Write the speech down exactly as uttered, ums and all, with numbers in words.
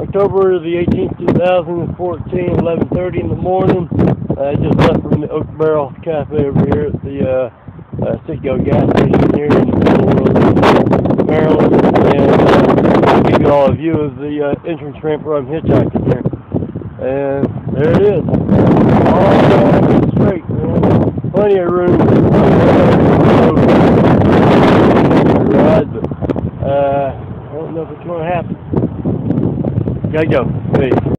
October the eighteenth, two thousand fourteen, eleven thirty in the morning. I just left from the Oak Barrel Cafe over here at the uh, uh, Citgo gas station here in Maryland. And uh, I'll give you all a view of the uh, entrance ramp where I'm hitchhiking here. And there it is. All down straight, man. Plenty of room. Ride, but uh, I don't know if it's going to happen. Gotta go. Peace.